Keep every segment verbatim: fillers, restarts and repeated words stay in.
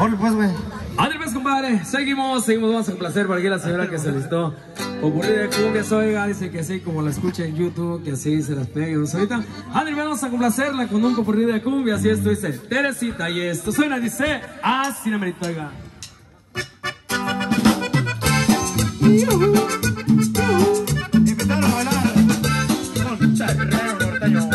Órale pues, güey. Ándale pues, compadre. Seguimos, seguimos. Vamos a complacer por aquí la señora que se listó. Ocurrir de cumbias, oiga, dice que sí, como la escucha en YouTube, que así se las pegue. Pues ahorita, ándale, vamos a complacerla con un popurrí de cumbias. Y esto dice Teresita, y esto suena, dice así, namerito, oiga. Invitar a bailar con Charrero Norteño.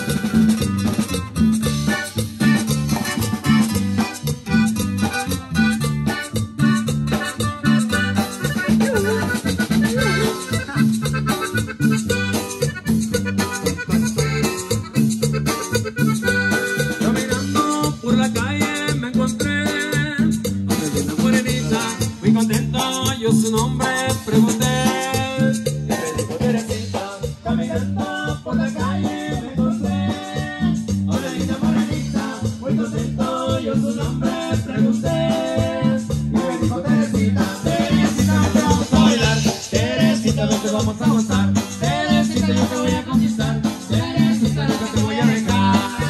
Caminando por la calle me encontré a una morenita, muy contento, yo su nombre pregunté. Y me dijo Teresita. Caminando por la calle me encontré a una linda morenita, muy contento, yo su nombre pregunté. Y me dijo Teresita, Teresita, vente vamos a bailar, Teresita, vente vamos a gozar, Teresita, yo te voy a conquistar, Teresita, nunca te voy a dejar.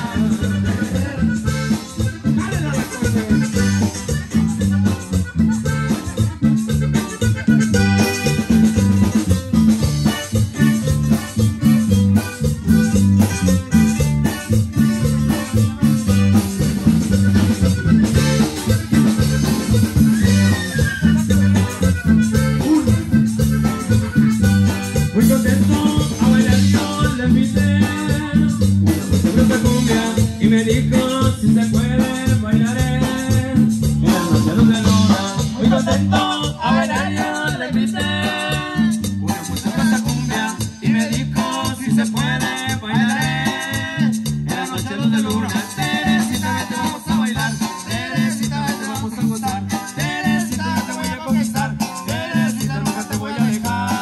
Muy contento a bailar yo le invité una cumbia y me dijo si se puede bailaré en la noche luz de luna. Muy contento a bailar yo le invité una cumbia y me dijo si se puede bailaré en la noche luz de luna. Teresita, vete vamos a bailar, Teresita, vete vamos a gozar, Teresita, yo te voy a conquistar, Teresita, nunca te voy a dejar.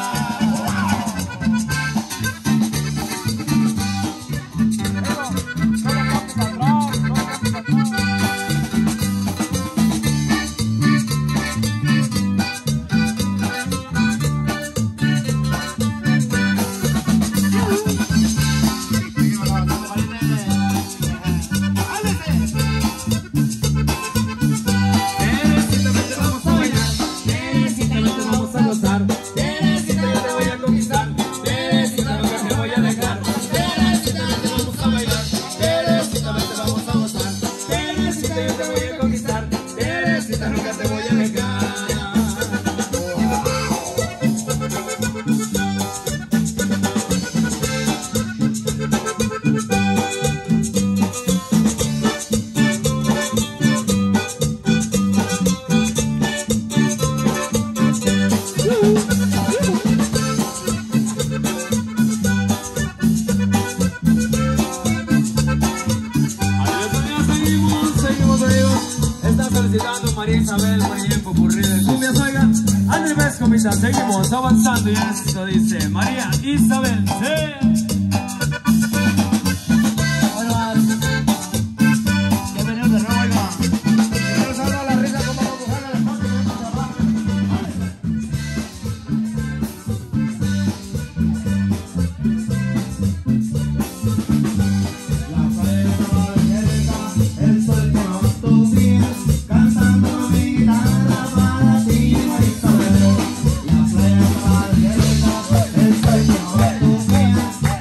Felicitando a María Isabel por el popurrí de cumbias, oiga. Ándale pues, comita, seguimos avanzando y esto dice María Isabel, sí. El sueño de tu vida.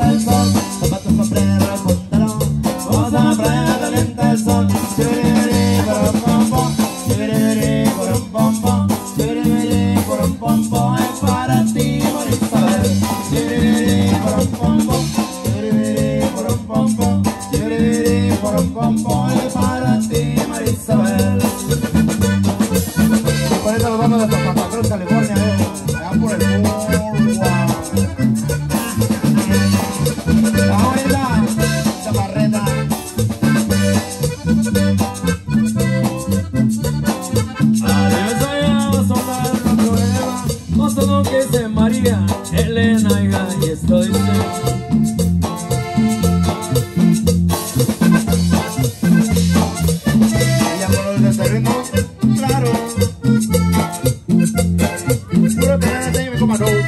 calienta el sol, zapatos, sombrero, pantalón, vamos a la playa, calienta el sol. Chiribiri, porom, pom, pom, chiribiri, porom, pom, pom, chiribiri, porom, pom, pom, es para ti, Marisabel. Chiribiri, porom, pom, pom, chiribiri, porom, pom, pom, chiribiri, porom, pom, pom, es para ti, Marisabel. Por eso nos vamos hasta Santa Cruz, California, eh, allá por el sur. La abuela, chaparreta. Adiós allá, va a sonar la prueba. No solo que se María, Elena y Gay, estoy seguro. Ella por el terreno, claro. Puro tener y me coma dos.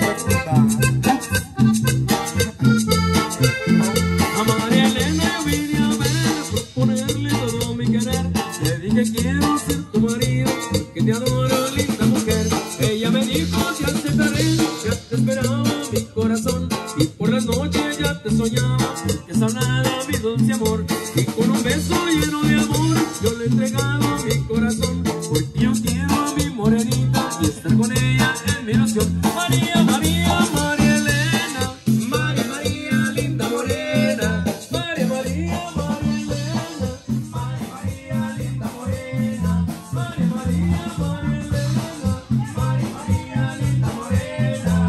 A María Elena yo vine a ver, proponerle todo mi querer. Le dije quiero ser tu marido, que te adoro, linda mujer. Ella me dijo te aceptaré, ya te esperaba mi corazón. Y por las noches ya te soñaba, que sonaba mi dulce amor. Y con un beso lleno de amor, yo le he entregado mi corazón. Porque yo quiero a mi morenita y estar con ella en mi ilusión. María, María, María Elena, María, María, linda morena. María, María, María Elena, María, María, linda morena. María, María, María Elena, María, María, linda morena.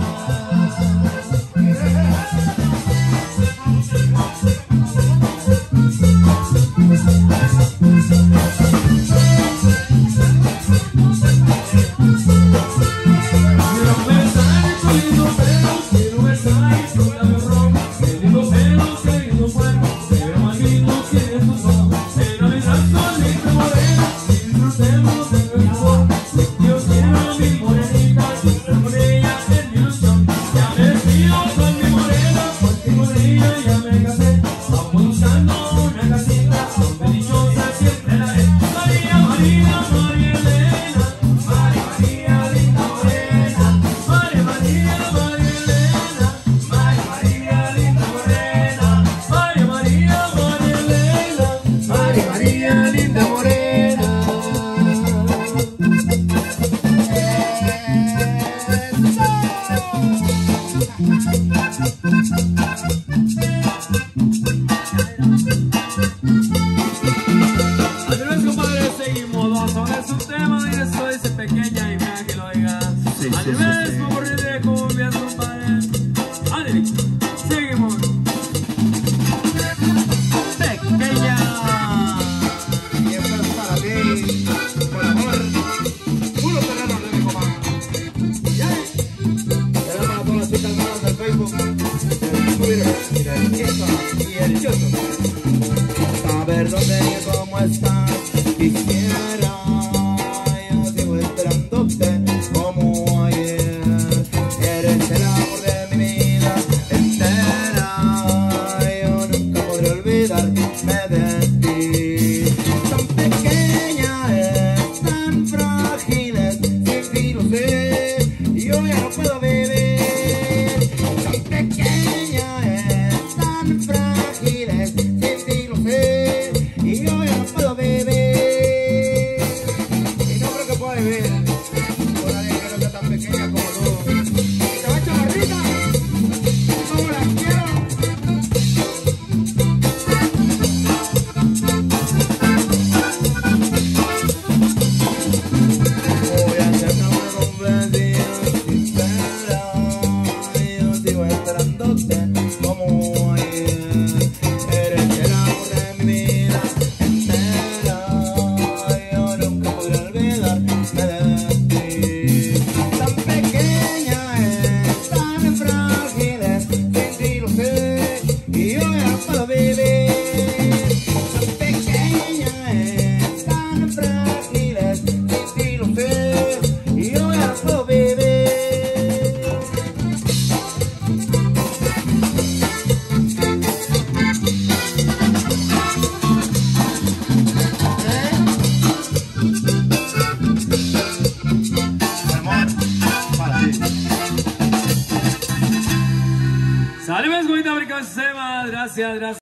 Quiero besar tu lindo pelo, quiero besar tu labio rojo. Qué lindo pelo, qué lindo cuerpo, se ve más lindo que tus ojos. En Navidad solita morena, disfrutemos de nuestro amor. Yo quiero a mi morenita y estar con ella en mi ilusión. Ya me despido con mi morena, porque con ella ya me casé. Vamos buscando una casita, donde dichosa siempre la haré. María, María, María Elena, María, María, linda morena. María, María, María Elena, María, María, linda morena. María, María, María Elena, María, María, linda morena. Adiós, compadre, seguimos, vamos a ver su tema. Mira, soy ese pequeña y mira que lo diga. Adiós, me aburrí de cumbias, compadre. Adiós, seguimos. Pequeña. Y esto es para ti, por amor. Puro terreno de mi coma. Ya. Será para todas las chicas nuevas del Facebook, del Twitter, y del Instagram y el YouTube. Saber dónde y cómo estás, quisiera, yo sigo esperándote como ayer. Eres el amor de mi vida entera, yo nunca podré olvidarme de ti. Tan pequeña es, tan frágil es, sin ti lo sé, yo ya no puedo vivir. Tan pequeña es, tan frágil es, sin ti lo sé, y yo ya no puedo vivir. temas. Gracias, gracias.